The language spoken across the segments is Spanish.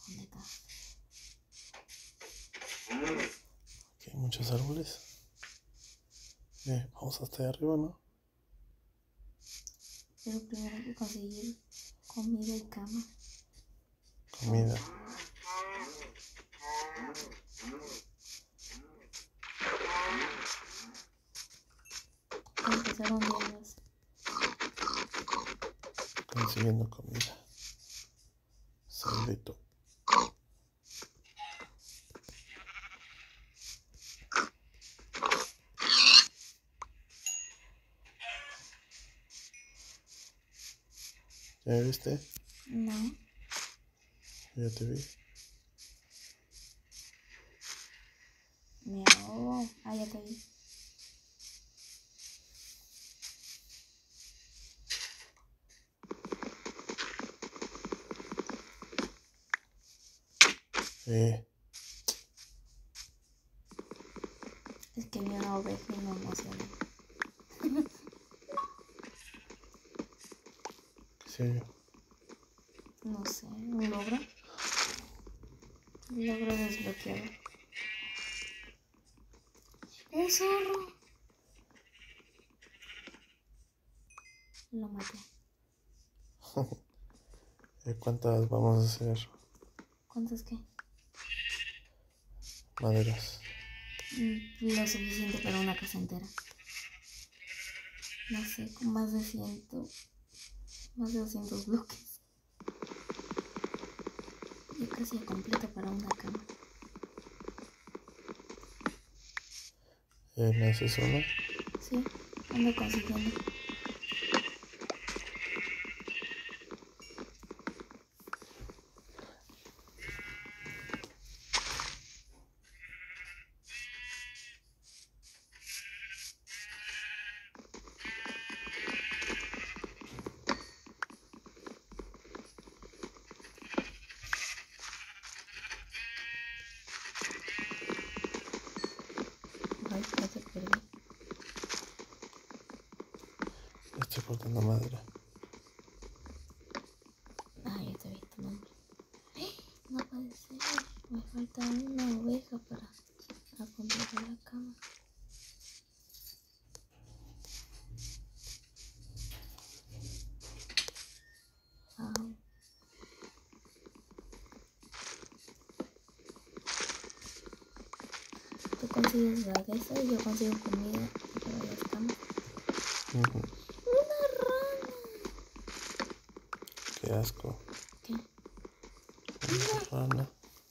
¿Dónde está? Aquí hay muchos árboles. Vamos hasta allá arriba, ¿no? Pero primero hay que conseguir comida y cama. Comida. Empezaron días. Consiguiendo comida. Saludito. ¿Ya me viste? No. Ya te vi. Miau. Ah, ya te vi. Es que vi una oveja y me emocioné. ¿Qué serio? No sé, ¿un logro? Un logro desbloqueado. ¡Un zorro! Lo maté. ¿Cuántas vamos a hacer? ¿Cuántos qué? Maderas. Lo suficiente para una casa entera. No sé, con más de 200 bloques. Y casi completo para una cama. ¿Me haces una? Sí, ando consiguiendo. Ay, ya te perdí. Estoy cortando madera. Ay, ya te vi tu nombre. No puede ser. Me falta una oveja para completar la cama. Au. Tú consigues la de esa y yo consigo comida para las camas. Ujú. ¡Una rana! Qué asco. ¿Qué? Una rana.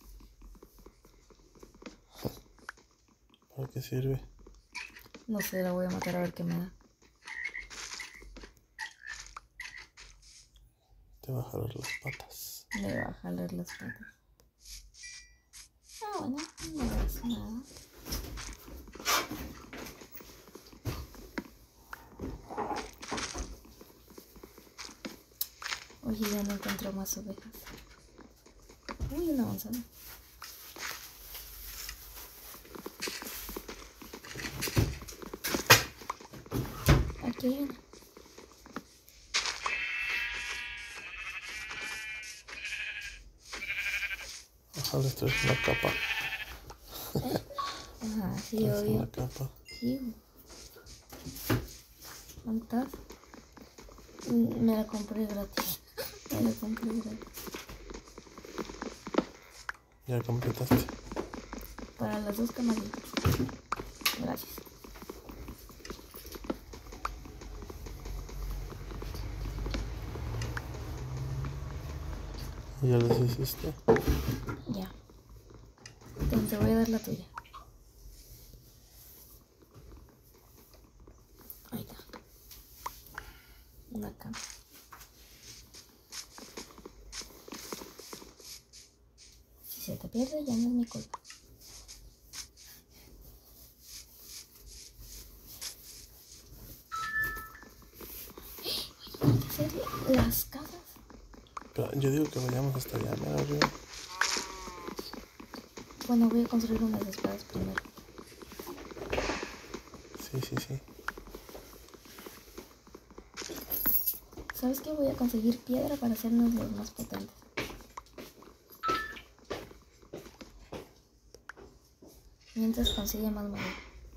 ¿Para qué sirve? No sé, la voy a matar a ver qué me da. Te va a jalar las patas. Me va a jalar las patas. Ah, bueno, no pasa nada. Oye, ya no encuentro más ovejas. Uy, una manzana. Aquí hay una. Ojalá esto es una capa. Ajá, sí, Es obvio. una capa. Sí. ¿Dónde estás? Me la compré gratis. Me la compré gratis. Ya completaste. Para las 2 camaritas. Gracias. ¿Ya las hiciste? Ya. Te voy a dar la tuya. Ahí está. Una cama. Si se te pierde, ya no es mi culpa. Hay que hacer las casas. Pero yo digo que vayamos hasta allá, mira arriba. Bueno, voy a construir unas espadas primero. Sí. ¿Sabes qué? Voy a conseguir piedra para hacernos los más potentes. Mientras consigue más madera.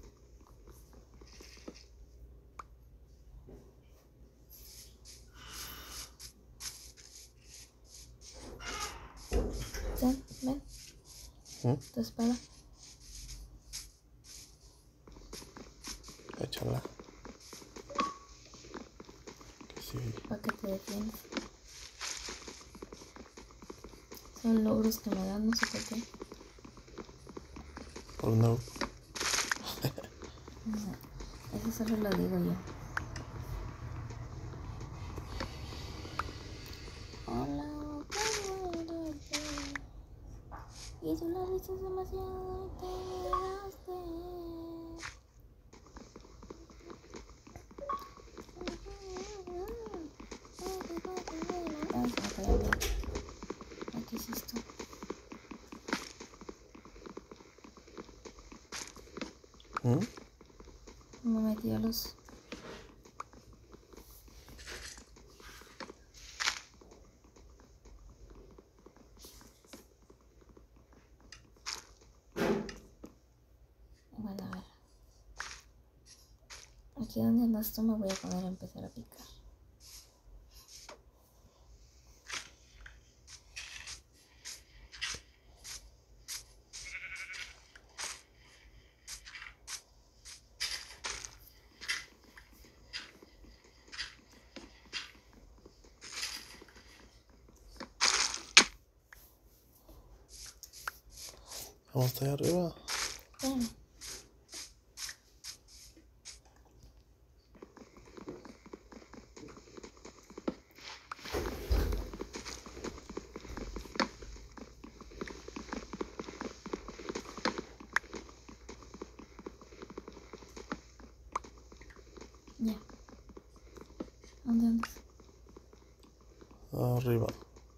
Ten, ven. Tu espada. Échala. Que sí. Para que te defiendas. Son logros que me dan, no sé por qué. Por no. Eso solo lo digo yo. Hola, y tú la viste demasiado y te quedaste. Ay, se me cayó bien. ¿Qué es esto? Me metí a los... Bueno, a ver. Aquí donde andas tú me voy a poner a empezar a picar. Vamos hasta allá arriba. Espérame. Ya. ¿Dónde andas? Arriba.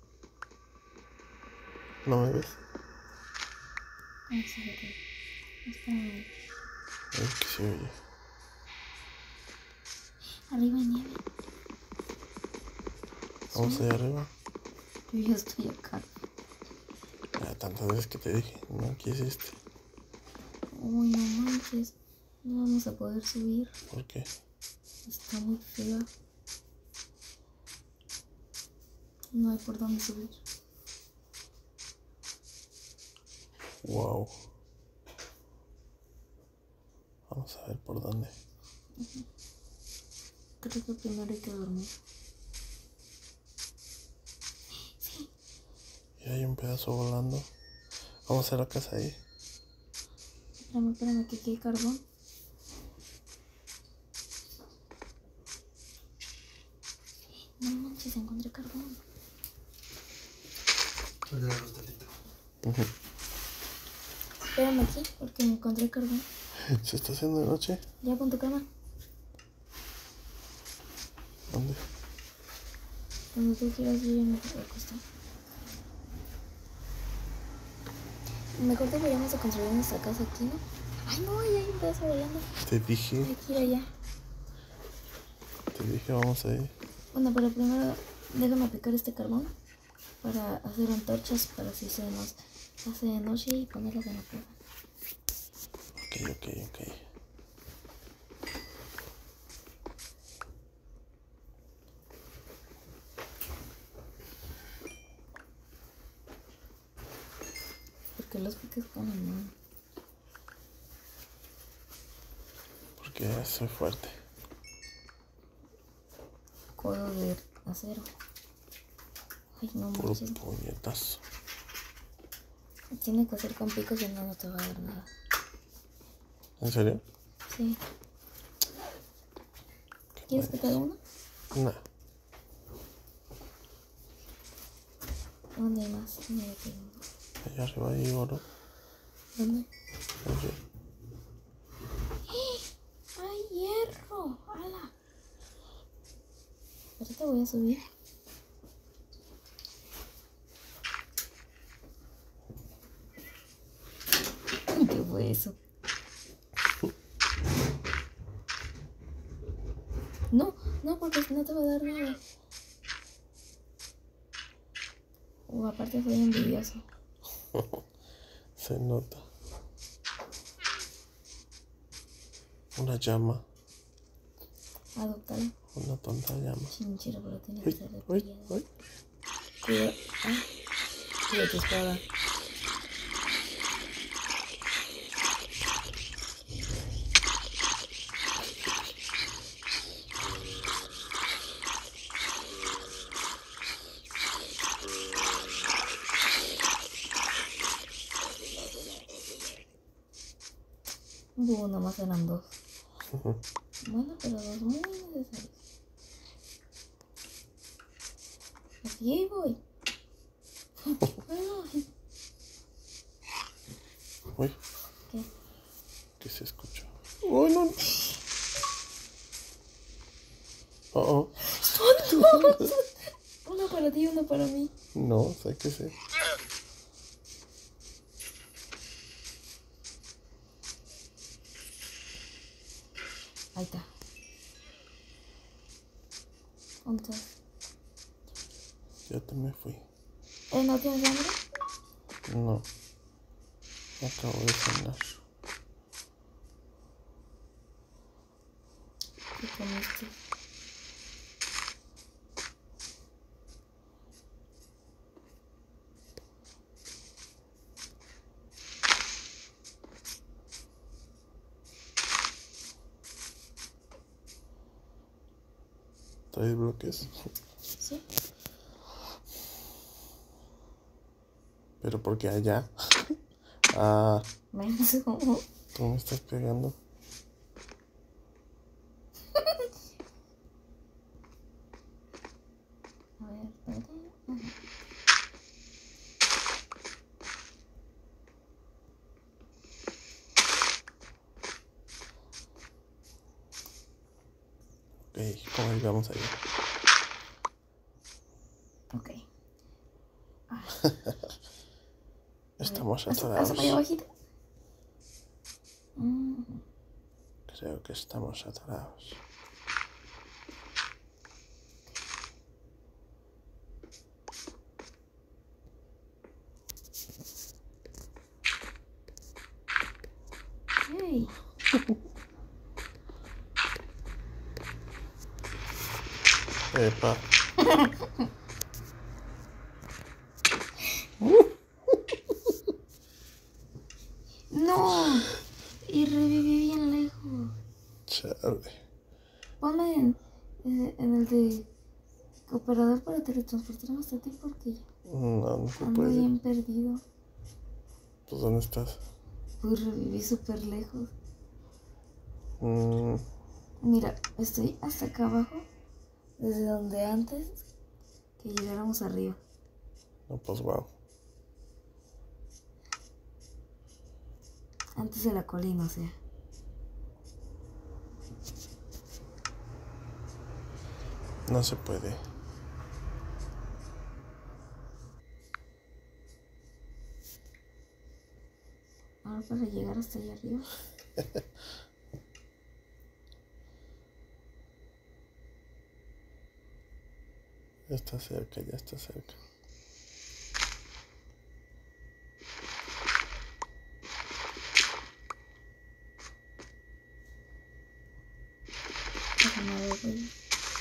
¿No me ves? Ah, sí, ok. Espérame. Ay, que se oye. Arriba hay nieve. Vamos allá arriba. Yo ya estoy acá. Ya tantas veces que te dije, no quisiste. Uy, no manches. No vamos a poder subir. ¿Por qué? Está muy fea. No hay por dónde subir. Wow. Vamos a ver por dónde. Creo que primero hay que dormir. Sí. Y hay un pedazo volando. Vamos a la casa ahí. Espérame, que aquí hay carbón. No manches, encontré carbón. Espérame aquí, porque encontré carbón. ¿Se está haciendo de noche? Ya pon tu cama. ¿Dónde? Cuando tú quieras, yo ya me voy a acostar. Mejor deberíamos de construir nuestra casa aquí, ¿no? Ay, no, ahí hay un pedazo volando. Te dije, Hay que ir allá. vamos ahí. Bueno, pero primero déjame picar este carbón para hacer antorchas para si se nos hace de noche y ponerlas en la casa. Ok. Porque los piques con la mano. Porque soy fuerte. Codo de acero. Ay, no Puro manches. puñetazo. Tiene que hacer con picos y no te va a dar nada. ¿En serio? Sí. ¿Quieres que te haga uno? No. ¿Dónde hay más? ¿Dónde hay que uno? Allá arriba hay oro. ¿Dónde? Oye, ¡Ay, hierro! ¡Hala! Ahorita voy a subir. ¿Qué fue eso? No, porque no te va a dar nada. Aparte soy envidioso. se nota. Una llama. Adóptala. Una tonta llama. Chinchero, pero tiene que Uy, ser de uy, piedra. uy. Cuida. Ah, cuida tu espada. Nomás eran dos. Bueno, pero dos muy necesarios. Aquí voy. Uy, ¿Qué? ¿qué se escuchó? ¡Uy, no! Oh, ¡Son dos! Uno para ti y uno para mí. no, sé que sé. Ahí está. ¿Dónde estás? Ya te me fui. ¿No tienes hambre? No. Acabo de cenar. ¿Qué comiste? ¿Traes bloques? Sí. Pero porque allá. Ah, Menso. tú me estás pegando. A ver, espérate. Ajá. Ok, ¿cómo llegamos allá? Ok. Ah, Estamos hasta allá atorados. abajito. Creo que estamos atorados. Hey. Epa. No. Y reviví bien lejos. Chale. Ponme en el de operador para teletransportarme hasta ti porque No, no se ando puede. bien perdido. Pues, ¿dónde estás? Pues reviví súper lejos. Mm, Mira, estoy hasta acá abajo, desde donde antes que llegáramos arriba. no, pues wow. Antes de la colina, o sea. No se puede. Ahora para llegar hasta allá arriba. Ya está cerca, ya está cerca. Déjame ver, güey.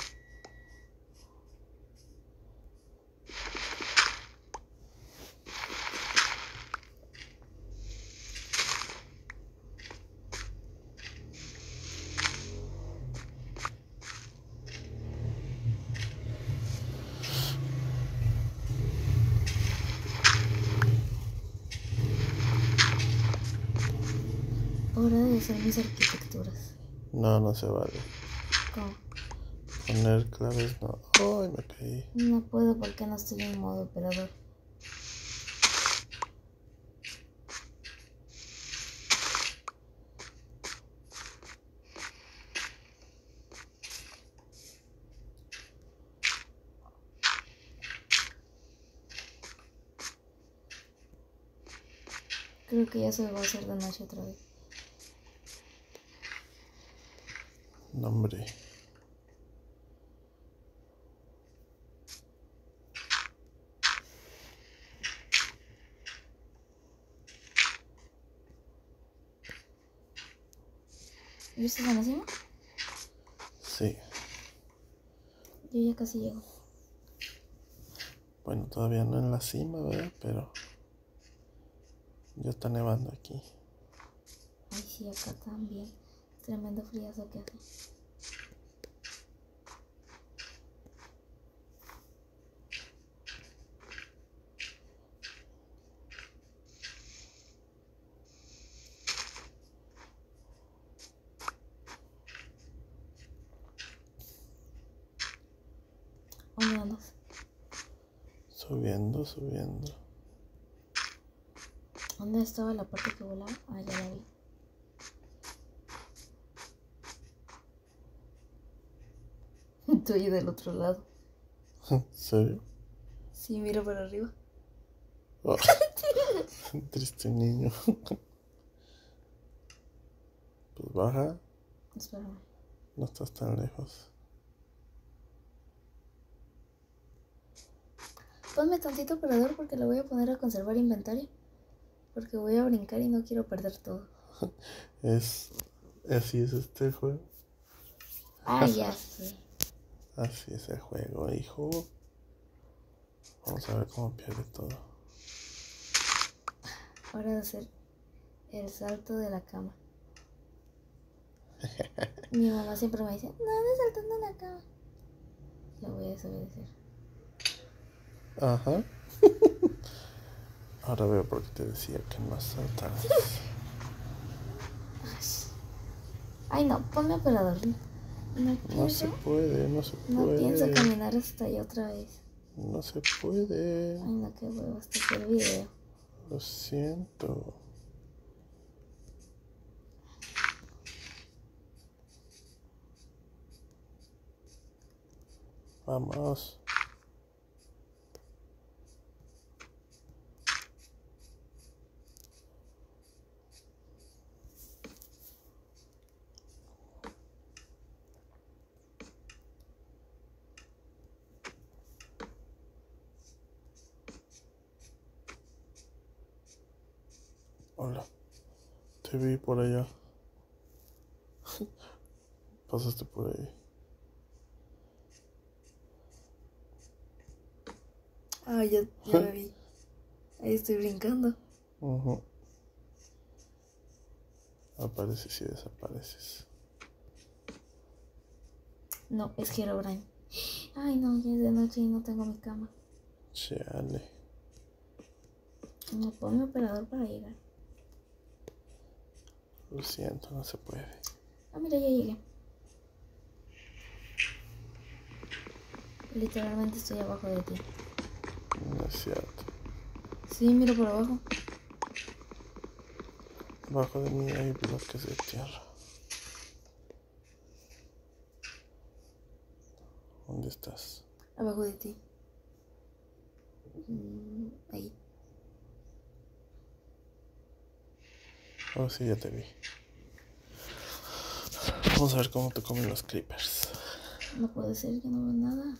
Hora de hacer mis arquitecturas. No, no se vale. ¿Cómo? Poner claves no. Ay, me caí. No puedo porque no estoy en modo operador. Creo que ya se va a hacer de noche otra vez. No, hombre. ¿Viste en la cima? Sí. Yo ya casi llego. Bueno, todavía no en la cima, ¿verdad? Pero ya está nevando aquí. Ay, sí, acá también. Tremendo friazo que hace. ¿Dónde andas? Subiendo, subiendo. ¿Dónde estaba la parte que volaba? Ah, ya la vi. Estoy del otro lado. ¿En serio? Sí, mira para arriba. Oh, triste niño. Pues baja, Espérame. no estás tan lejos. Ponme tantito operador porque le voy a poner a conservar inventario. Porque voy a brincar y no quiero perder todo. Así es este juego. Ah, ya sé. Así es el juego, hijo. Vamos a ver cómo pierde todo. Hora de hacer el salto de la cama. Mi mamá siempre me dice, no andes saltando en la cama. La voy a desobedecer. Ajá. Ahora veo por qué te decía que no saltaras. Ay, no, ponme operador. No se puede, no se No puede. pienso caminar hasta allá otra vez. No se puede. Ay, no, qué huevo, hasta que el video. Lo siento. Vamos. Hola. Te vi por allá. Pasaste por ahí. Ah, ya me vi. Ahí estoy brincando. Ujú. Apareces y desapareces. No, es Herobrine. Ay, no, ya es de noche y no tengo mi cama. Chale. No, ponme operador para llegar. Lo siento, no se puede. Ah, mira, ya llegué. Literalmente estoy abajo de ti. No es cierto. Sí, miro por abajo. Abajo de mí hay bloques de tierra. ¿Dónde estás? Abajo de ti. Ahí. Oh, sí, ya te vi. Vamos a ver cómo te comen los creepers. No puede ser, yo no veo nada.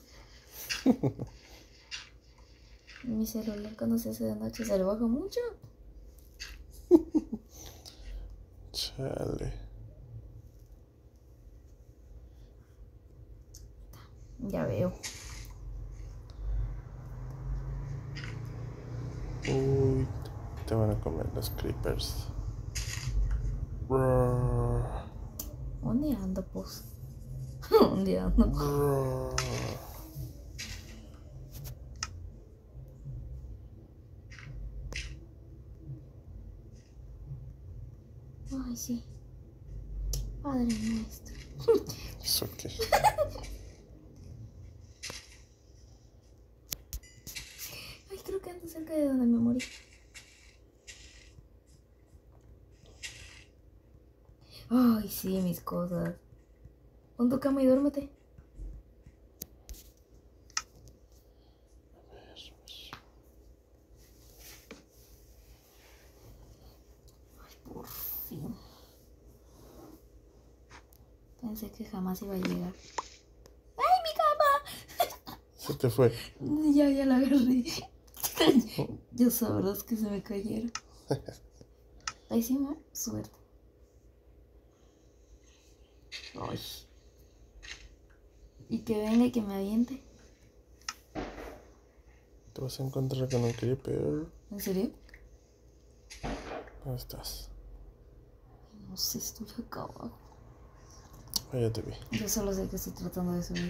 Mi celular cuando se hace de noche se le baja mucho. Chale. Ya veo. Uy, te van a comer los creepers. Brrr. ¿Dónde ando, pues? ¿Dónde ando? Brrr. Ay, sí. Padre nuestro. ¿Eso qué? Ay, creo que ando cerca de donde me morí. Ay, sí, mis cosas. Pon tu cama y duérmete. Ay, por fin. Pensé que jamás iba a llegar. ¡Ay, mi cama! Se te fue. Ya la agarré. Ya sabrás que se me cayeron. Pésima suerte. Ay. Y que venga y que me aviente. Te vas a encontrar con un creeper. ¿En serio? ¿Dónde estás? No sé, estoy acá abajo. Ah, ya te vi. Yo solo sé que estoy tratando de subir.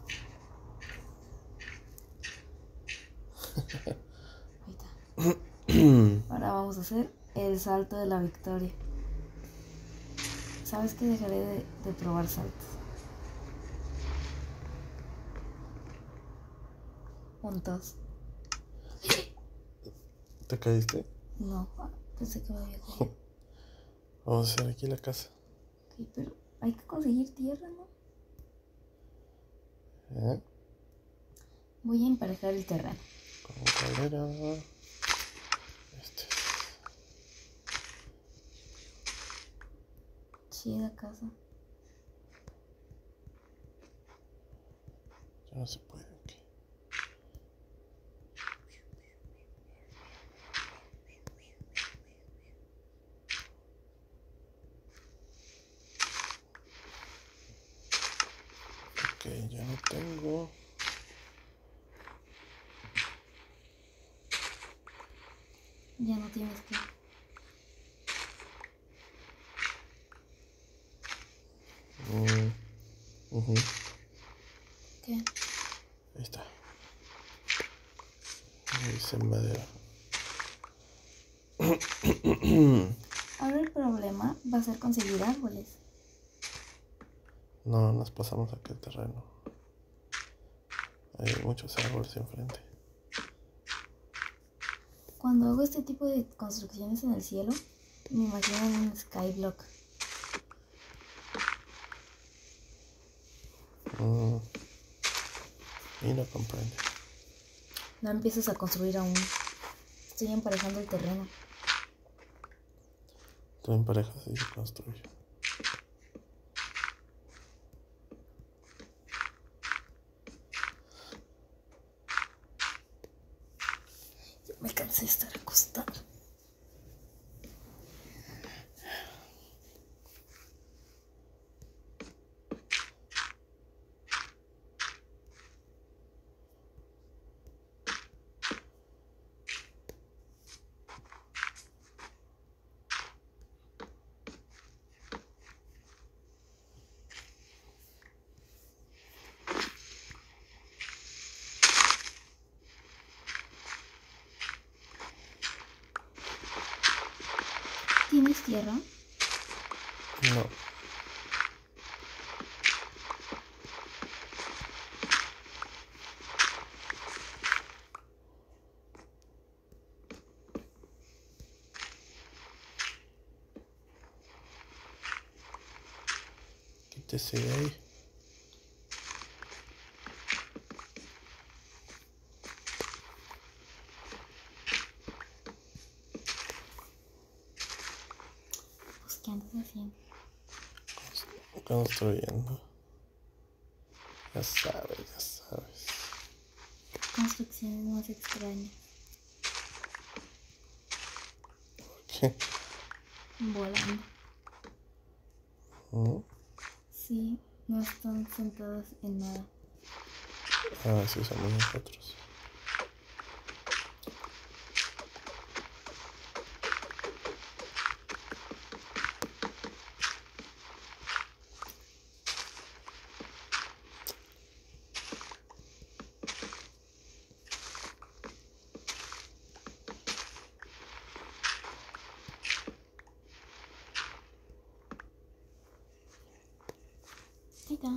Ahí está. Ahora vamos a hacer el salto de la victoria. ¿Sabes que dejaré de probar saltos? Juntos. ¿Te caíste? No, pensé que me había caído. Vamos a hacer aquí la casa. Ok, pero hay que conseguir tierra, ¿no? ¿Eh? Voy a emparejar el terreno. Con calera. Chida casa. Ya no se puede aquí. Ok, ya no tengo. Ya no tienes que. ¿Qué? Ahí está. Ahí dice madera. Ahora el problema va a ser conseguir árboles. No, nos pasamos aquí el terreno. Hay muchos árboles enfrente. Cuando hago este tipo de construcciones en el cielo, me imagino un skyblock. Y no comprende. No empieces a construir aún. Estoy emparejando el terreno. Tú en parejas y se construye. Me cansé de estar acostada. ¿Tienes tierra? No. Quítese de ahí. Pues, ¿qué andas haciendo? Construyendo. Ya sabes, ya sabes. Construcciones más extrañas. ¿Qué? Volando. Sí, no están sentadas en nada. Ah, sí, somos nosotros. Ahí está.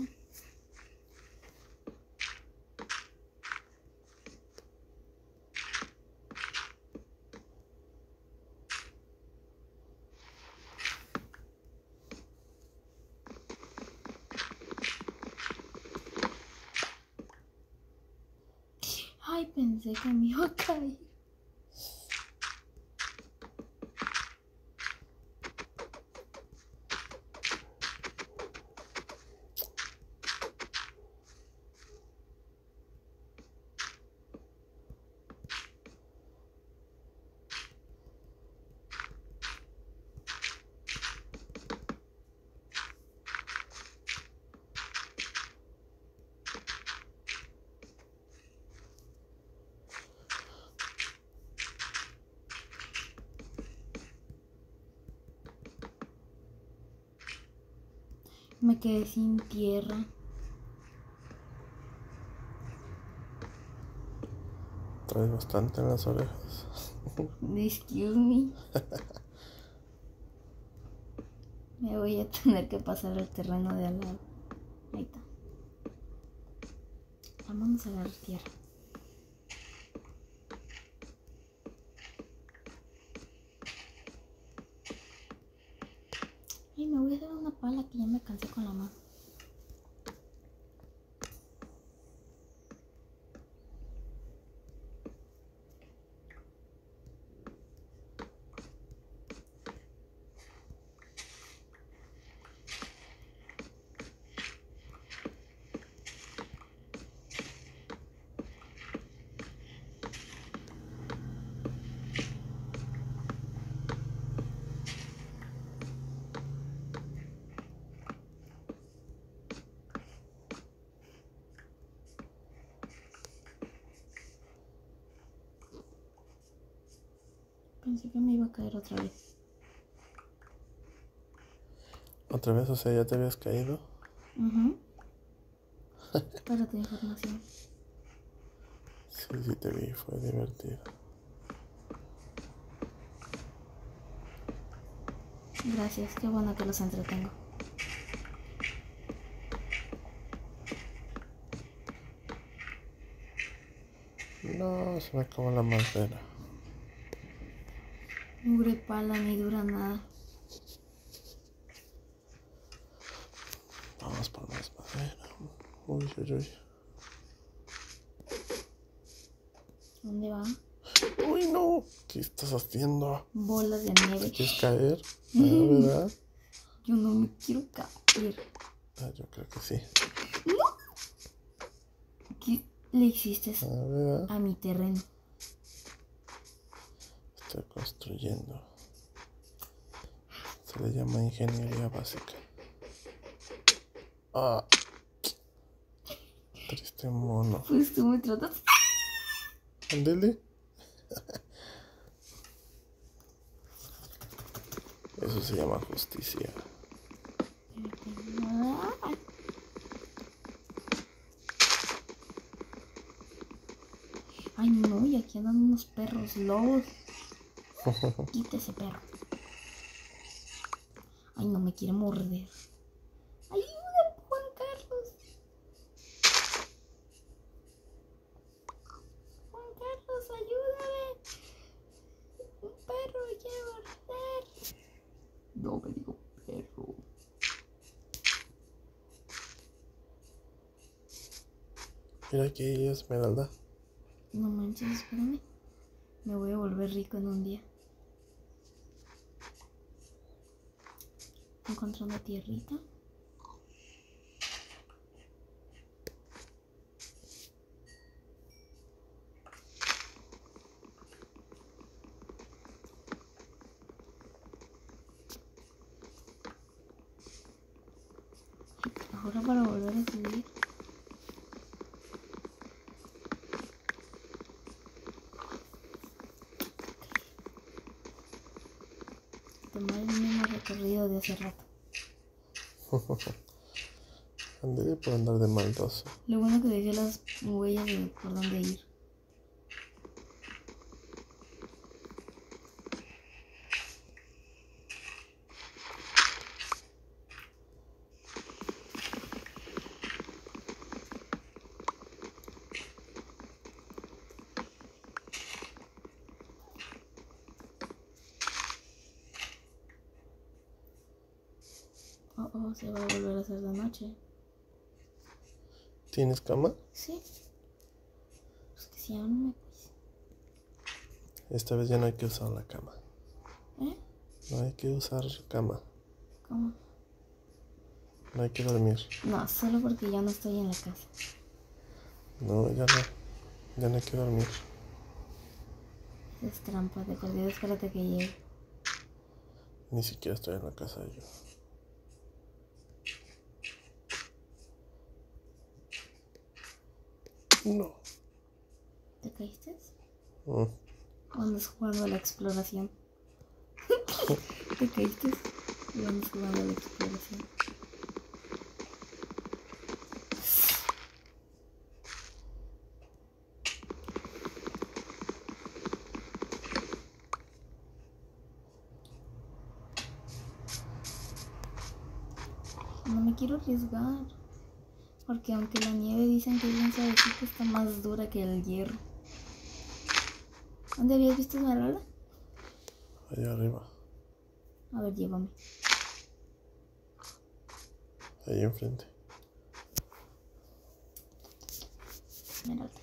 Ay, pensé que me iba a caer. Me quedé sin tierra. Traes bastante en las orejas. Excuse me. Me voy a tener que pasar el terreno de al lado. Ahí está. Vamos a agarrar tierra. Ay, me voy a dar una pala que ya me cansé con la mano. Pensé que me iba a caer otra vez. ¿Otra vez? O sea, ¿ya te habías caído? Para tu información. Sí, te vi, fue divertido. Gracias, qué bueno que los entretengo. No, se me acabó la madera. Mugre pala ni dura nada. Vamos por más madera. Uy. ¿Dónde va? Uy, no. ¿Qué estás haciendo? Bolas de nieve. ¿Quieres caer? ¿Verdad? Yo no me quiero caer. Yo creo que sí. ¿Qué le hiciste ¿Verdad? a mi terreno? Estoy construyendo. Se le llama ingeniería básica. Ah. Triste mono. Pues tú me tratas. Ándele. Eso se llama justicia. Ay, no, y aquí andan unos perros lobos. Quita ese perro. Ay, no me quiere morder. Ayuda, Juan Carlos. Juan Carlos, ayúdame. Un perro me quiere morder. No me digo perro. Mira aquí, Esmeralda. No manches, espérame. Me voy a volver rico en un día. Encontré una tierrita. Ahora para volver a subir. Tomar el mismo recorrido de hace rato. Andaré por andar de maldoso. Lo bueno que dejé las huellas de por dónde ir. Oh, se va a volver a hacer de noche. ¿Tienes cama? Sí. Pues que si no pues. Esta vez ya no hay que usar la cama. ¿Eh? No hay que usar cama. ¿Cómo? No hay que dormir. No, solo porque ya no estoy en la casa. No, ya no. Ya no hay que dormir. Es trampa, de perdido, espérate que llegue. Ni siquiera estoy en la casa yo. No. ¿Te caíste? Mm. ¿O andas jugando a la exploración? ¿Te caíste? ¿O andas jugando a la exploración? No me quiero arriesgar. Porque aunque la nieve dicen que es bien suavecita, está más dura que el hierro. ¿Dónde habías visto Esmeralda? Allá arriba. A ver, llévame. Ahí enfrente. Esmeralda.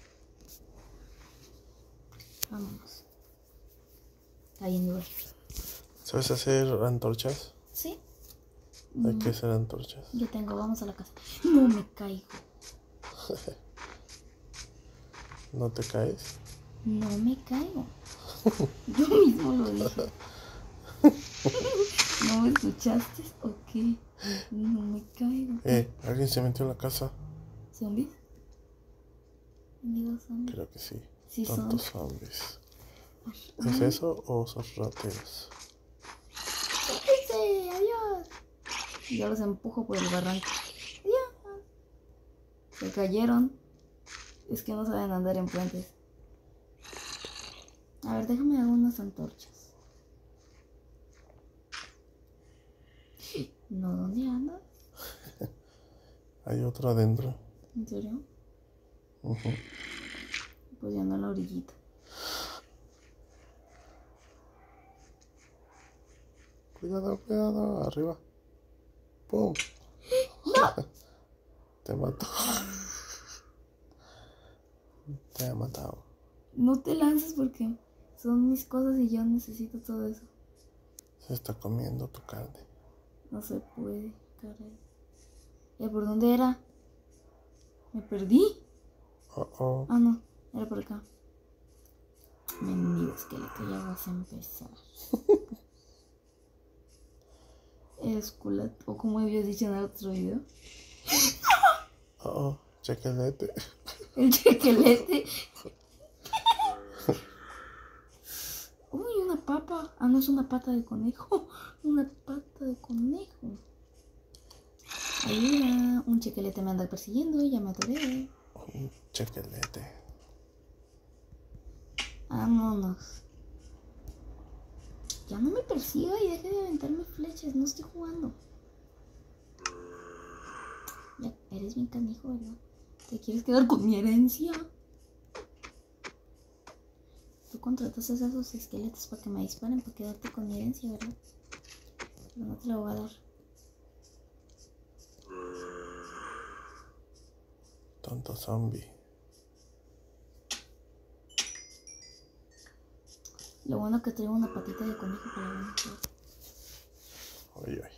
Vámonos. Está bien duro. ¿Sabes hacer antorchas? ¿Sí? Hay que hacer antorchas. Yo tengo, vamos a la casa. No me caigo. ¿No te caes? No me caigo. Yo mismo lo dije. ¿No me escuchaste o qué? No me caigo. ¿Alguien se metió a la casa? ¿Zombies? Digo zombies. Creo que sí. Sí Tantos son. zombies. ¿Es eso o son rateros? ¡Sí! ¡Adiós! Yo los empujo por el barranco. ¡Adiós! Se cayeron. Es que no saben andar en puentes. A ver, déjame dar unas antorchas. No, ¿dónde andas? Hay otro adentro. ¿En serio? Ujú. Pues ya ando en la orillita. Cuidado, cuidado. Arriba. ¡Pum! Te mató. Te ha matado. No te lances porque son mis cosas y yo necesito todo eso. Se está comiendo tu carne. No se puede, caray. ¿Por dónde era? ¿Me perdí? Oh. Ah, no, era por acá. Mendigo esqueleto, ya vas a empezar. Esqueleto, o como habías dicho en el otro video. Chequelete. El chequelete. Uy, una papa. Ah, no, es una pata de conejo. Una pata de conejo. Ayuda, un chequelete me anda persiguiendo y ya me atoré. Un chequelete. Vámonos. Ya no me persiga y deje de aventarme flechas. No estoy jugando. Ya, eres bien canijo, ¿verdad? ¿Te quieres quedar con mi herencia? Tú contratas a esos esqueletos para que me disparen, para quedarte con mi herencia, ¿verdad? Pero no te la voy a dar. Tonto zombie. Lo bueno que traigo una patita de conejo para la Oye.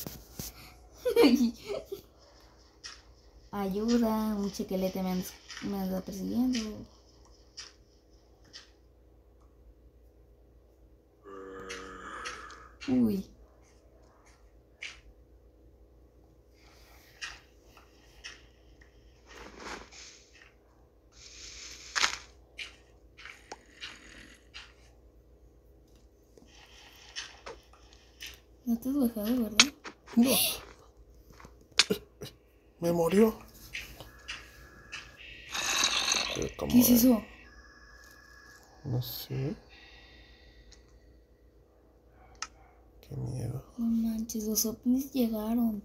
Ayuda, un chequelete me anda persiguiendo. Uy. No te has dejado, ¿verdad? No. Me murió. ¿Qué es eso? No sé. Qué miedo. No manches, los ovnis llegaron.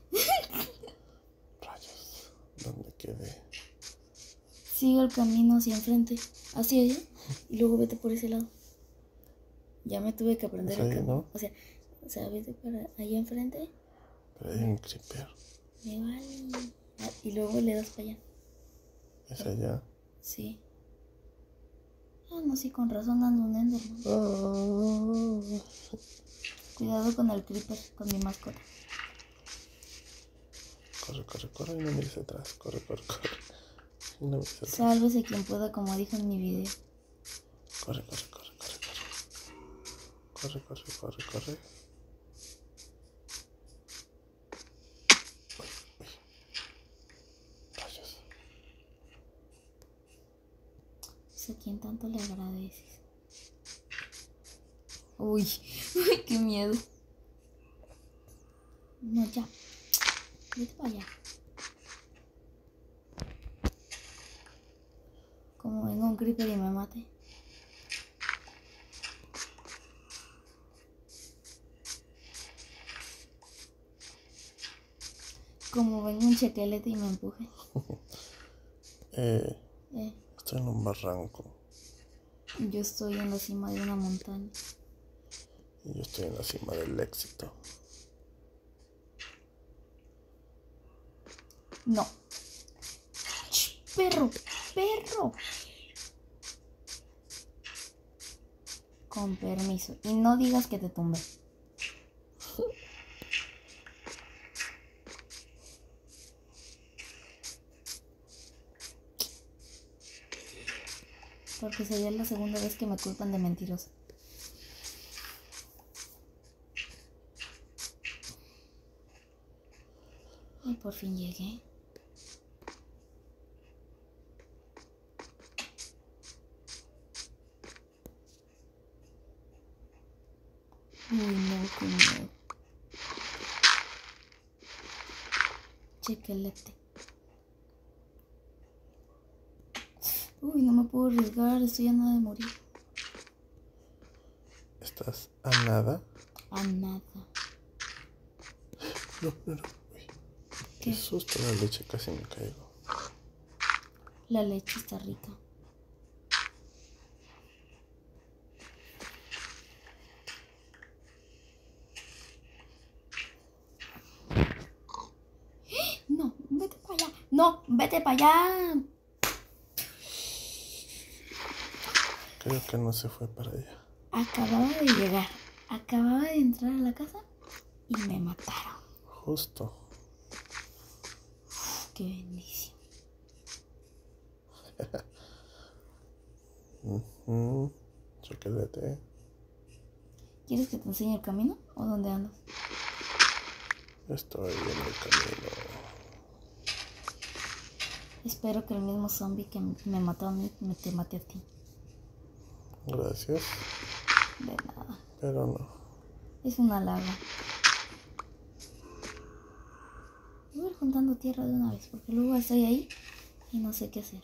Rayos. ¿Dónde quedé? Sigue el camino hacia enfrente. Hacia allá. Y luego vete por ese lado. Ya me tuve que aprender el camino. ¿No? O sea, vete para allá enfrente. Pero hay un creeper. Me vale. Y luego le das para allá. ¿Es allá? Sí. Ah, no, sí, con razón ando un Enderman. Cuidado con el creeper, con mi mascota. Corre y no mires atrás. Corre. Y no mires atrás. Sálvese quien pueda, como dijo en mi video. Corre. Corre. Rayos. ¿A quién tanto le agradeces? Uy, qué miedo. No, ya. Vete para allá. Como venga un creeper y me mate. Como venga un chequelete y me empuje. Estoy en un barranco. Yo estoy en la cima de una montaña. Y yo estoy en la cima del éxito. No. Perro, perro. Con permiso. Y no digas que te tumbé. Porque sería la segunda vez que me culpan de mentirosa. Y por fin llegué. Uy, no, qué miedo. Chequelete. Uy, no me puedo arriesgar, estoy a nada de morir. ¿Estás a nada? A nada. No. Uy. Qué susto, la leche, casi me caigo. La leche está rica. No, vete para allá. No, vete para allá. Creo que no se fue para allá. Acababa de llegar. Acababa de entrar a la casa y me mataron. Justo. Qué bendición. Chocolate. ¿Quieres que te enseñe el camino o dónde andas? Estoy en el camino. Espero que el mismo zombie que me mató a mí te mate a ti. Gracias. De nada. Pero no. Es un halago. Voy a ir juntando tierra de una vez porque luego estoy ahí y no sé qué hacer.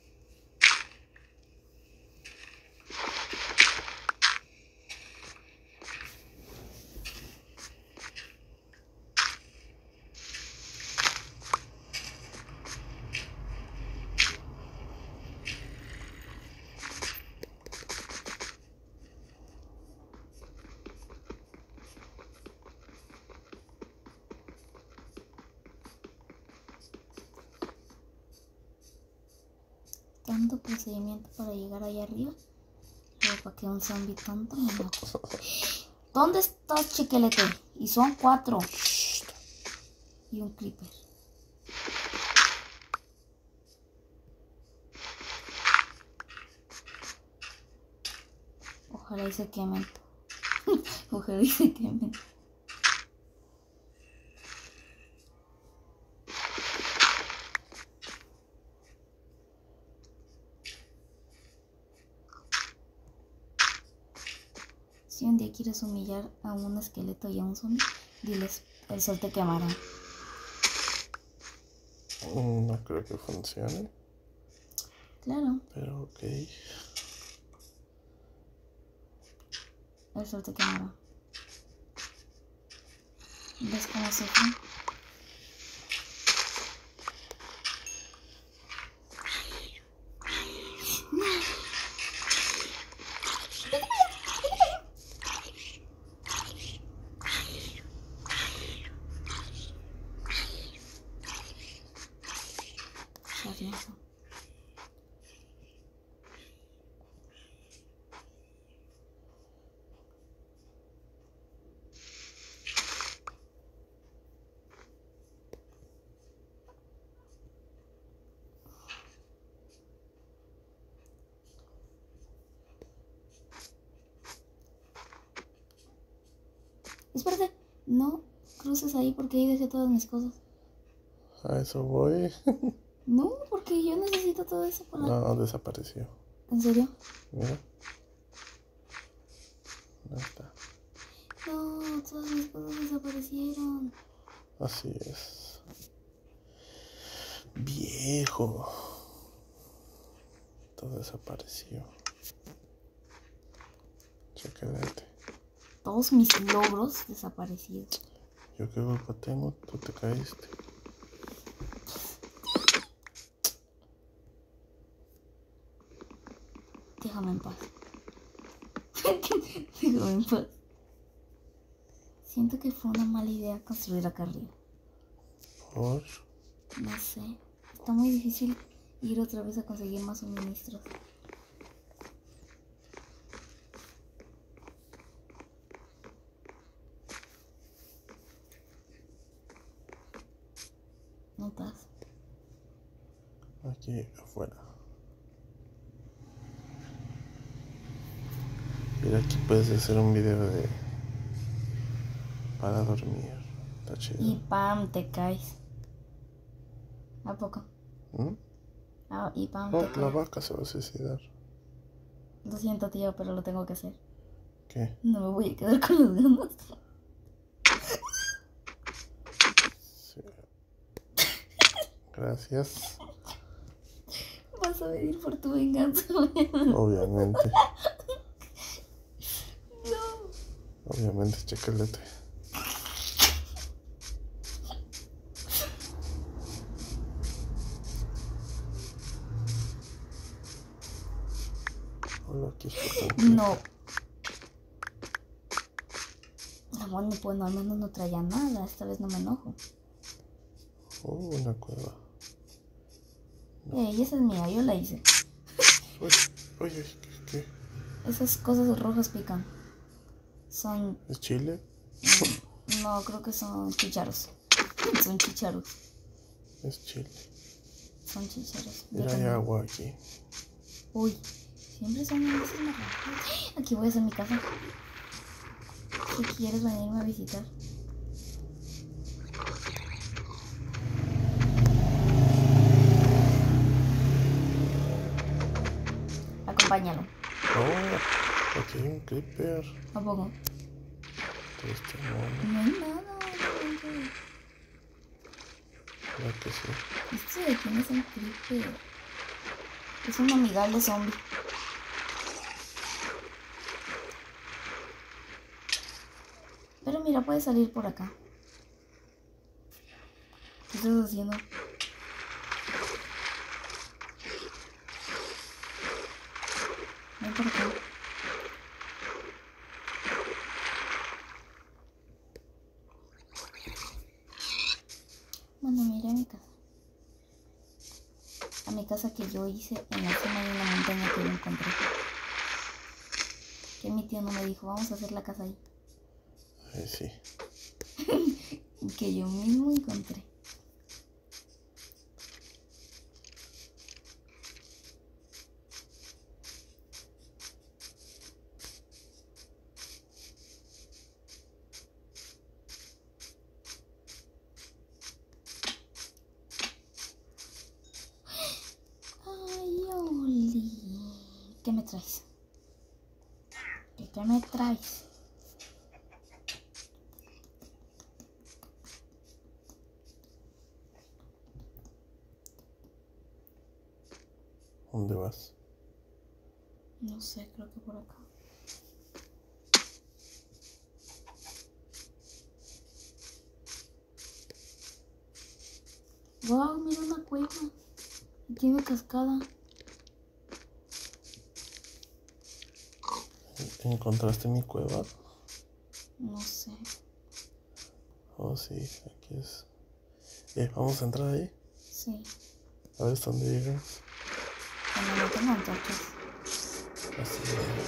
Tanto procedimiento para llegar allá arriba. Pero para que un zombie tonto me mate. ¿Dónde estás, chiquelete? Y son 4. Y un creeper. Ojalá y se quemen. Ojalá y se quemen. Si un día quieres humillar a un esqueleto y a un zombie, diles, el sol te quemará. No creo que funcione. Claro. Pero ok. El sol te quemará. ¿Ves cómo sufre? Charloso. Espérate, no cruces ahí porque ahí dejé todas mis cosas. A eso voy. No, porque yo necesito todo eso para... No, desapareció. ¿En serio? Mira. No está. No, todas mis cosas desaparecieron. Así es. Viejo. Todo desapareció. Chocolate. Todos mis logros desaparecidos. ¿Yo qué culpa tengo? Tú te caíste. Déjame en paz. Siento que fue una mala idea construir acá arriba. ¿Por? No sé. Está muy difícil ir otra vez a conseguir más suministros. ¿No estás? Aquí afuera. Mira, aquí puedes hacer un video de para dormir. Está chido. Y pam, te caes. ¿A poco? ¿Mm? Ah, y pam, No, te la caes. vaca se va a suicidar. Lo siento, tío, pero lo tengo que hacer. ¿Qué? No me voy a quedar con las ganas. Sí. Gracias. Vas a venir por tu venganza. Obviamente. No. Obviamente, chocolate. Hola, aquí está. No. Ah, bueno, pues no, al menos no traía nada. Esta vez no me enojo. Una cueva. Ey, esa es mía, yo la hice. Oye, ¿qué? Esas cosas rojas pican. Son... ¿Es chile? No, creo que son chícharos. Son chícharos. Es chile. Son chícharos. Mira, hay agua aquí. Uy, siempre son esas más rápidas. Aquí voy a hacer mi casa. Si quieres venirme a visitar. Acompáñalo. Oh, aquí hay un creeper. ¿A poco? Este mono. No hay nada. Mira que sí. Esto de quién es un creeper. Es un amigable zombie. Pero mira, puedes salir por acá. ¿Qué estás haciendo? Ven por acá. Bueno, mira mi casa. A mi casa que yo hice en la cima de una montaña que yo encontré. Que mi tío no me dijo, vamos a hacer la casa ahí. Sí. Que yo mismo encontré. Ay, Oli. ¿Qué me traes? ¿Qué me traes? ¿Dónde vas? No sé, creo que por acá. Wow, mira una cueva. Y tiene cascada. ¿Encontraste mi cueva? No sé. Oh, sí, aquí es. ¿Vamos a entrar ahí? Sí. A ver hasta dónde llegamos. Cuando no tengo antorchas. Así.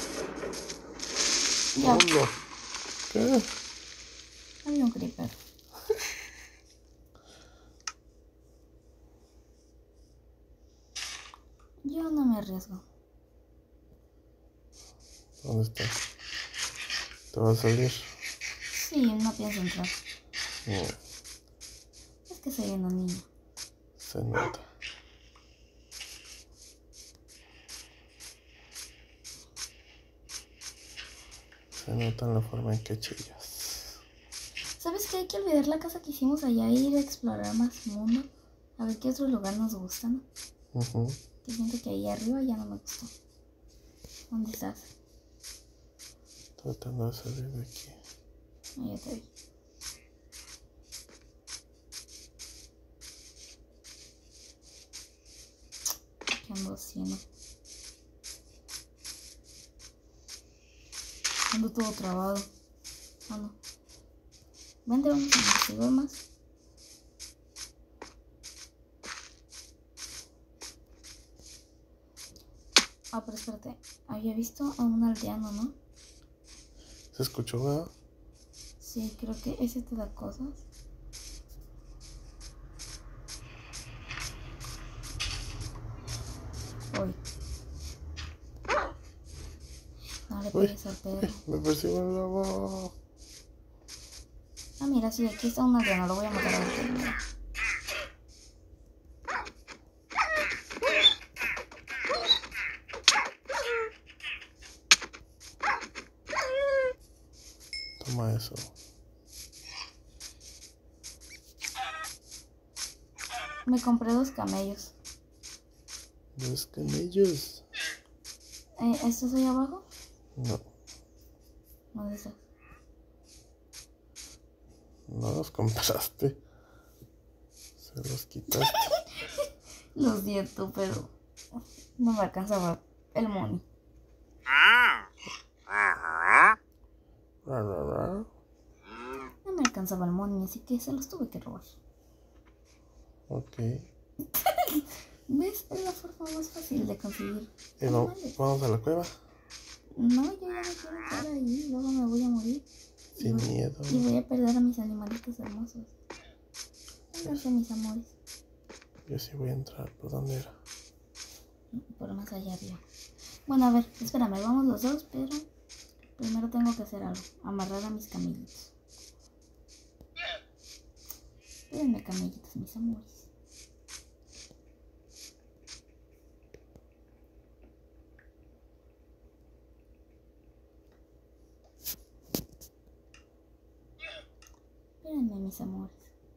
Ya. ¡Hola! ¿Qué? Había un creeper. Yo no me arriesgo. ¿Dónde está? ¿Te va a salir? Sí, no pienso entrar. No, Es que soy una niña. se nota. Se nota en la forma en que chillas. ¿Sabes qué? Hay que olvidar la casa que hicimos allá e ir a explorar más mundo. A ver qué otro lugar nos gusta, ¿no? Que siento que ahí arriba ya no me gustó. ¿Dónde estás? Tratando de salir de aquí. Ahí ya te vi. ¿Qué ando haciendo? Ando todo trabado. Ah, no. Vente, vamos a investigar más. Ah, pero espérate. Había visto a un aldeano, ¿no? ¿Se escuchó, verdad? Sí, creo que ese te da cosas. Uy. No le Uy, pegues al perro. me persigue el lobo. Ah, mira, sí, aquí está un aldeano. Lo voy a matar a ver qué mira. Toma eso. Me compré 2 camellos. Los camellos. ¿Estos ahí abajo? No, ¿Dónde estás? no los compraste. Se los quitaste. Lo siento, pero no me alcanzaba el money. Ra, ra, ra. No me alcanzaba el money, así que se los tuve que robar. Ok. ¿Ves? Es la forma más fácil de conseguir Y vamos a la cueva. No, yo ya no quiero estar ahí. Luego me voy a morir. Sin miedo. Y voy a perder a mis animalitos hermosos. Vénganse, mis amores. Yo sí voy a entrar. ¿Por dónde era? Por más allá arriba. Bueno, a ver, espérame, vamos los dos, pero primero tengo que hacer algo. Amarrar a mis camellitos. Espérenme, camellitos, mis amores. Espérenme, mis amores.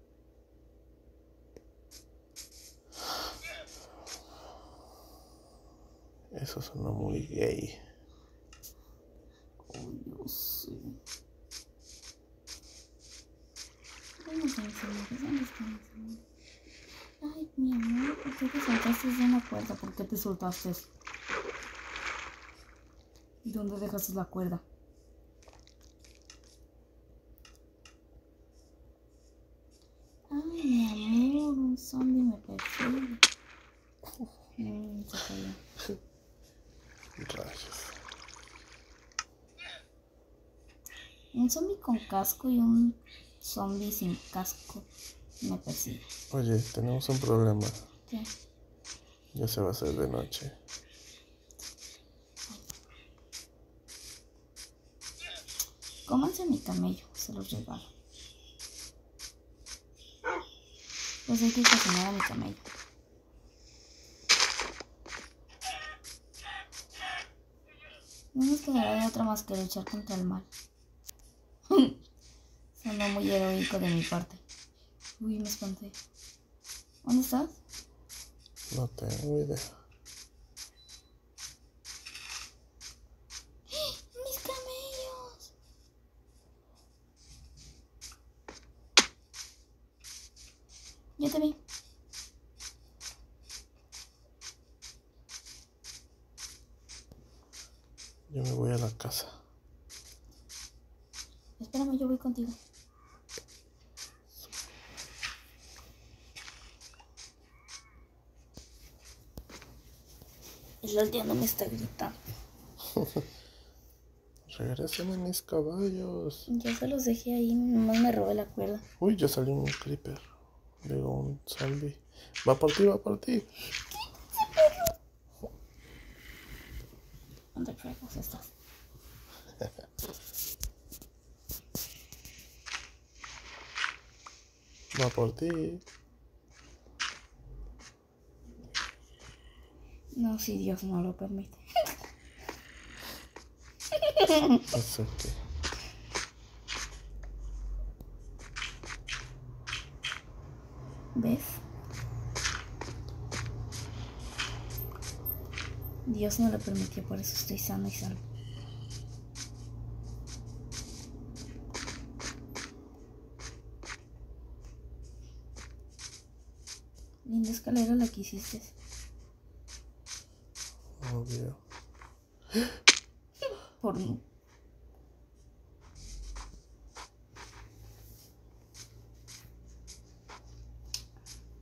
Eso sonó muy gay. Oh, Dios, sí. ¿Dónde están mis amores? ¿Dónde están mis amores? Ay, mi amor, ¿por qué te soltaste de una cuerda? ¿Por qué te soltaste? ¿Y dónde dejaste la cuerda? Ay, mi amor, un zombie me persigue. Se cayó. Rayos. Un zombie con casco y un zombie sin casco me persigue. Oye, tenemos un problema. ¿Qué? Ya se va a hacer de noche. Cómanse mi camello, se los regalo. Pues hay que cocinar a mi camello. No nos quedará de otra más que luchar contra el mal. Sonó muy heroico de mi parte. Uy, me espanté. ¿Dónde estás? No tengo idea. ¡Mis camellos! Yo te vi. Yo me voy a la casa. Espérame, yo voy contigo. El aldeano me está gritando. Regresen a mis caballos. Ya se los dejé ahí, nomás me robé la cuerda. Uy, ya salió un creeper. Luego un zombie. Va por ti, va por ti. ¿Dónde fregas estás? Va por ti. No, si Dios no lo permite. Eso que. ¿Ves? Dios no lo permitió, por eso estoy sano y salvo. Linda escalera la que hiciste. Obvio. Por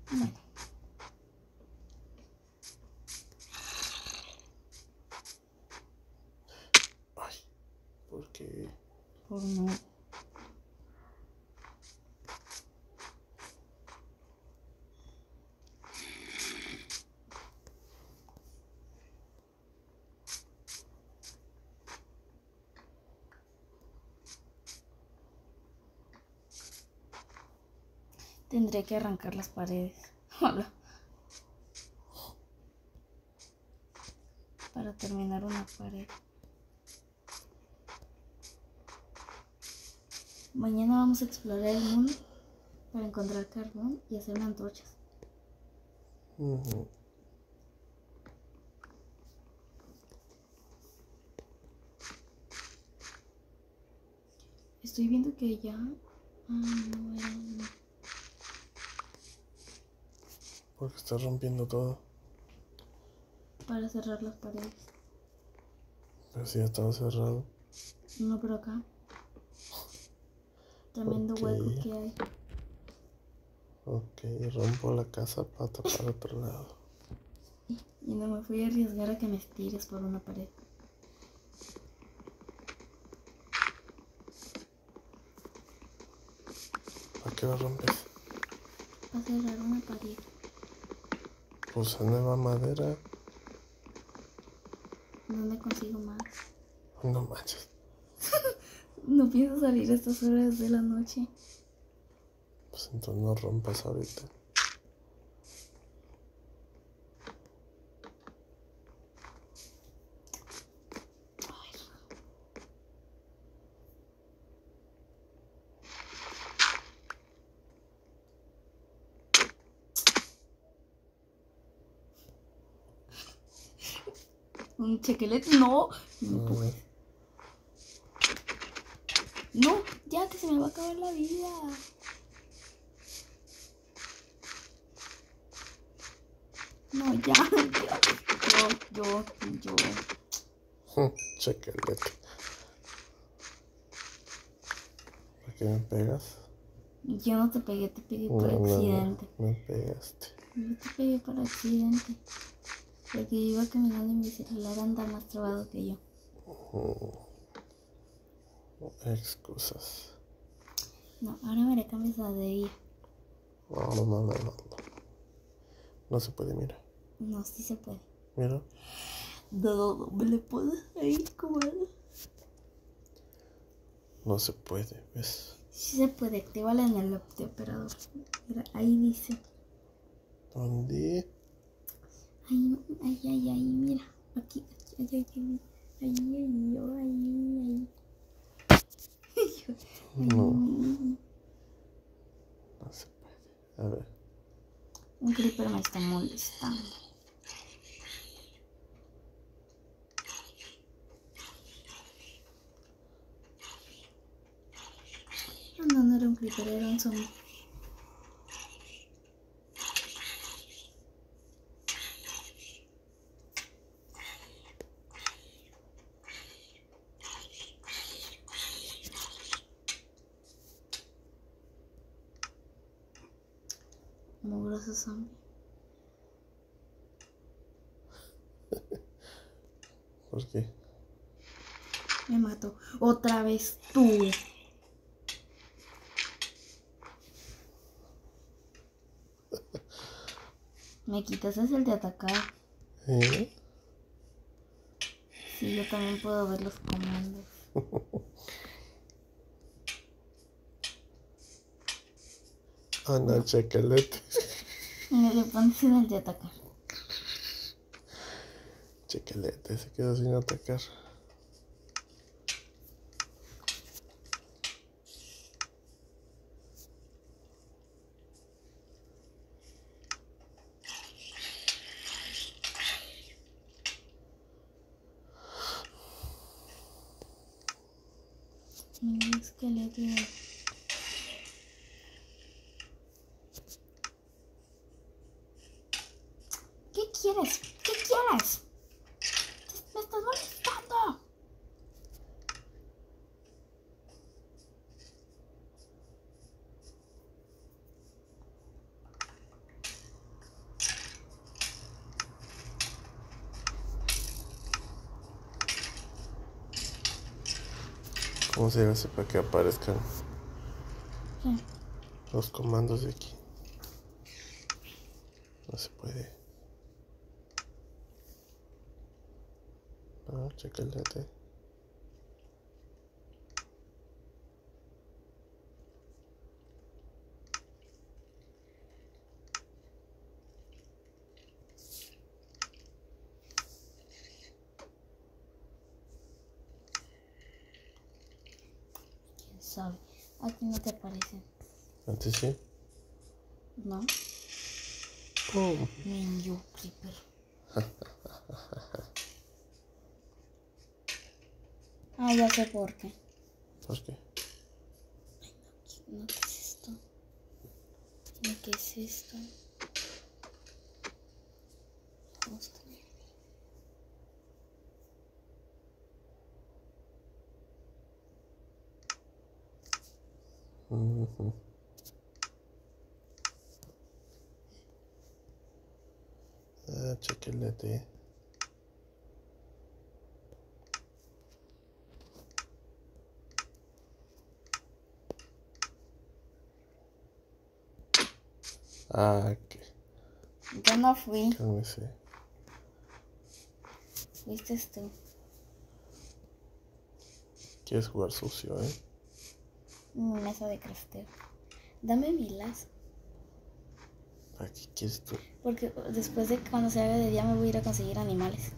Bueno, Ay, ¿por qué? por no. Tendré que arrancar las paredes. Hola. Para terminar una pared. Mañana vamos a explorar el mundo para encontrar carbón y hacer antorchas. Ujú. Estoy viendo que allá... no. Porque estás rompiendo todo. Para cerrar las paredes. Pero si ya estaba cerrado. No, pero acá. Tremendo Ok. hueco que hay. Ok, rompo la casa para tapar otro lado. Y no me fui a arriesgar a que me tires por una pared. ¿Para qué lo rompes? Para cerrar una pared. Usa nueva madera. ¿Dónde consigo más? No manches. No pienso salir a estas horas de la noche. Pues entonces no rompas ahorita. Un chequelete. No. No, ya que se me va a acabar la vida. No, ya. Yo. Chequelete. ¿Para qué me pegas? Yo no te pegué por No, accidente. me pegaste. Yo te pegué por accidente. Porque iba caminando y mi celular anda más trabado que yo. Excusas. No, ahora me le cambias la de ella. No. No se puede, mira. No, sí se puede. Mira. No, me le pones ahí como... No se puede, ¿ves? Sí se puede, actívala en el app de operador. Mira, ahí dice. ¿Dónde? Ay, mira. Aquí, ahí. No. No se puede. A ver. Un creeper me está molestando. No era un creeper, era un zombie. Mugroso zombie. ¿Por qué? Me mató. Otra vez tú. Me quitas es el de atacar. ¿Eh? Sí, yo también puedo ver los comandos. No, chequelete. Me le pones en el de atacar. Chequelete, se quedó sin atacar. Mi esqueleto. ¿Qué quieres? ¿Qué quieres? Me estás molestando. ¿Cómo se hace para que aparezcan ¿Qué? los comandos de aquí? No se puede. No, chécate. ¿Quién sabe? Aquí no te aparece. Antes sí. ¿No? ¡Pum! Ninja Creeper. Ah, ya sé por qué. ¿Por qué? No, ¿qué es esto? Dime, ¿qué es esto? Justo. Ujú. Ah, chéquelete. Ah, que Yo no fui. cálmese. Fuiste tú. ¿Quieres jugar sucio, Mi mesa de crafteo. Dame mi lazo. ¿Para qué quieres tú? Porque después de que cuando se haga de día me voy a ir a conseguir animales.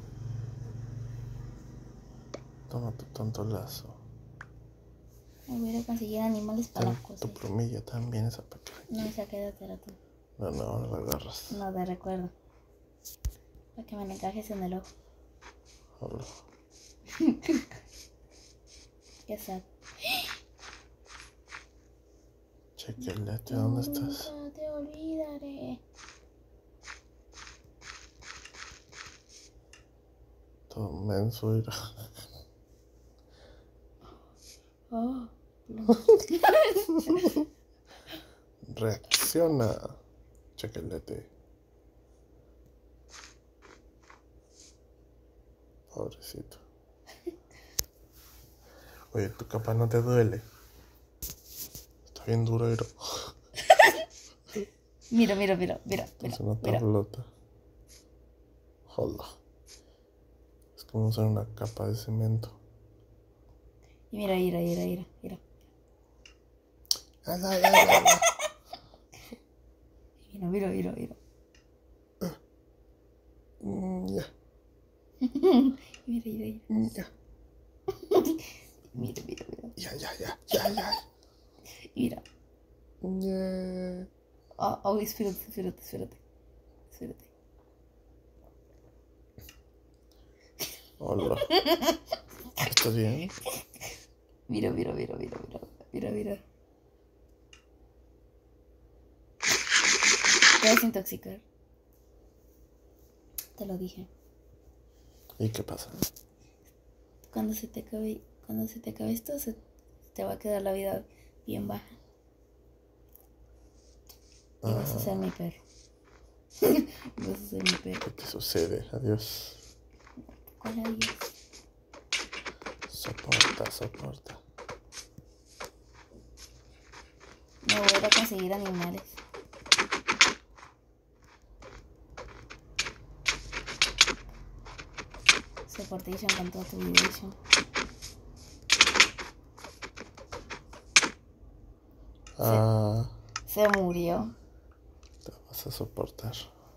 Toma tu tonto lazo. Me voy a ir a conseguir animales para Tu coser. plumilla también, esa para que... No, esa quédatela tú. No, ahora la agarras. No, de recuerdo. Para que me la encajes en el ojo. Hola. Qué sad. Chéquelete, ¿dónde estás? Nunca te olvidaré. Todo menso, mira. Oh. Reacciona. Chéquelete. Pobrecito. Oye, tu capa no te duele. Está bien duro, mira. Mira. Es una tablota. Hola. Es como usar una capa de cemento. Y mira. Mira. Ya. Mira. Ya. Mira. Ya. Mira. Ya. Oh, espérate. Hola. ¿Estás bien? Mira. Te vas a intoxicar. Te lo dije. ¿Y qué pasa? Cuando se te acabe esto, se te va a quedar la vida bien baja. Y vas a ser mi perro. ¿Qué te sucede? Adiós. ¿Cuál adiós? Soporta. Me voy a ir a conseguir animales. Supportation con toda tu vibration. Se murió. Te vas a soportar.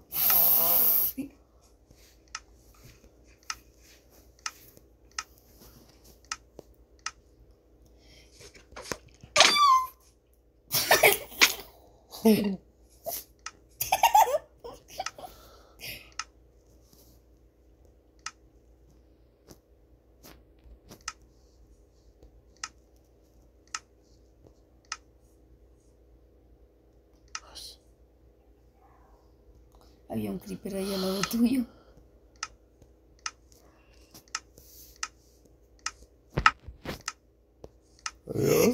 Había un creeper ahí al lado tuyo. Adiós.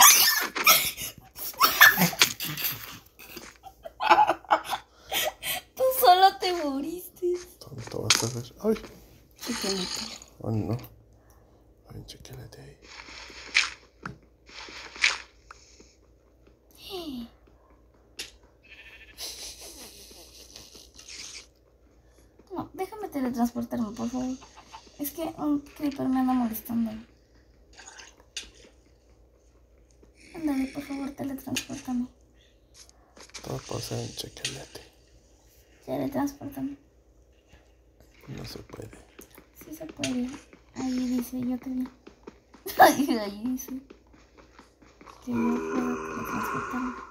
Tú solo te moriste. Tonto vas a ver. Ay. Chiquilito. Oh no. Ay, chéquelete ahí. teletransportarme, por favor. Es que un creeper me anda molestando. Ándale, por favor, teletransportame. Todo por ser un chiquilete. Teletransportame. No se puede. Sí se puede. Ahí dice, yo te vi. Ahí dice que yo puedo teletransportarme.